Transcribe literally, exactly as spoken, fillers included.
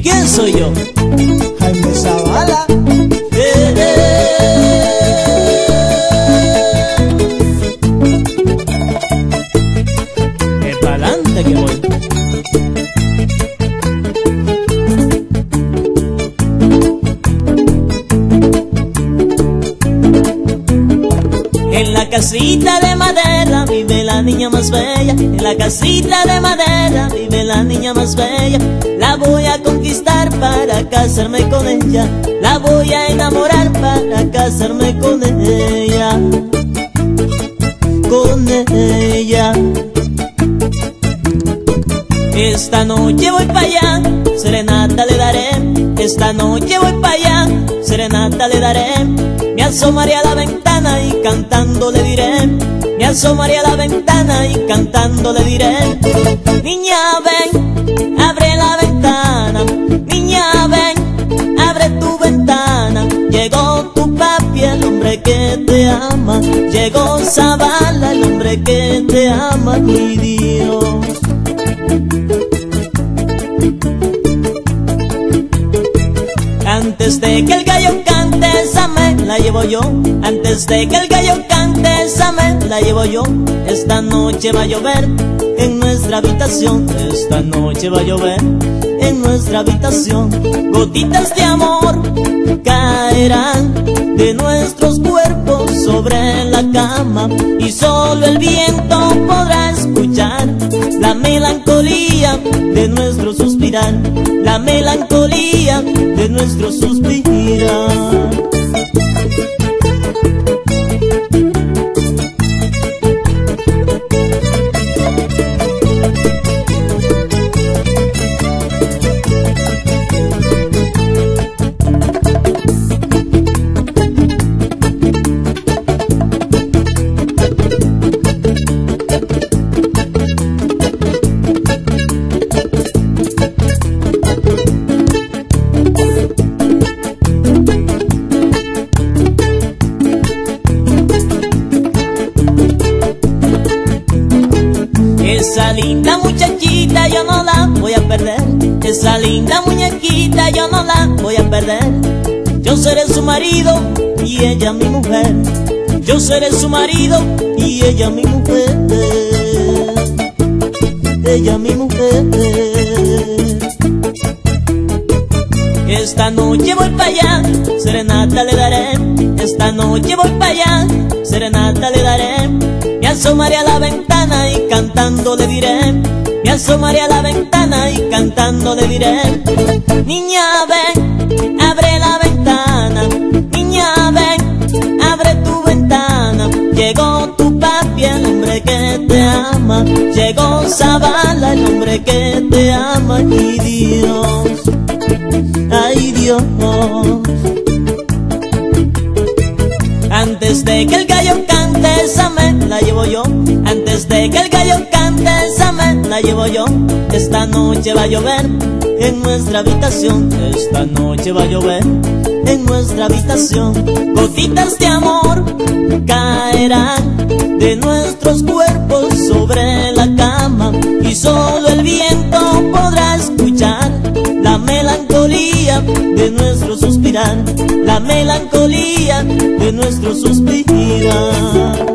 quién soy yo? Jaime Zavala. Eh, eh. Es pa'lante que voy. En la casita de madera vive la niña más bella. En la casita de madera vive la niña más bella. La voy a conquistar para casarme con ella. La voy a enamorar para casarme con ella. Con ella. Esta noche voy para allá, serenata le daré. Esta noche voy para allá, serenata le daré. Me asomaré a la ventana y cantando le diré. Me asomaré a la ventana y cantando le diré. Niña ven, abre la ventana. Niña ven, abre tu ventana. Llegó tu papi, el hombre que te ama. Llegó Zavala, el hombre que te ama, mi Dios. Antes de que el gallo cante, esa me la llevo yo. Antes de que el gallo cante, esa me la llevo yo. Esta noche va a llover en nuestra habitación. Esta noche va a llover en nuestra habitación. Gotitas de amor caerán de nuestros cuerpos sobre la cama. Y solo el viento podrá escuchar la melancolía de nuestro suspirar. La melancolía de nuestro suspirar. Esa linda muchachita yo no la voy a perder. Esa linda muñequita yo no la voy a perder. Yo seré su marido y ella mi mujer. Yo seré su marido y ella mi mujer. Ella mi mujer. Esta noche voy para allá, serenata le daré. Esta noche voy para allá, serenata le daré. Me asomaré a la ventana y cantando le diré. Me asomaré a la ventana y cantando le diré. Niña ven, abre la ventana. Niña ven, abre tu ventana. Llegó tu papi, el hombre que te ama. Llegó Zavala, el hombre que te ama. Ay Dios, ay Dios. Antes de que el gallo cante, esa me la llevo yo. Antes de que el gallo cante, esa me la llevo yo. Esta noche va a llover en nuestra habitación. Esta noche va a llover en nuestra habitación. Gotitas de amor caerán de nuestros cuerpos sobre la cama. Y solo el viento podrá escuchar la melancolía de nuestro suspirar. La melancolía de nuestro suspirar.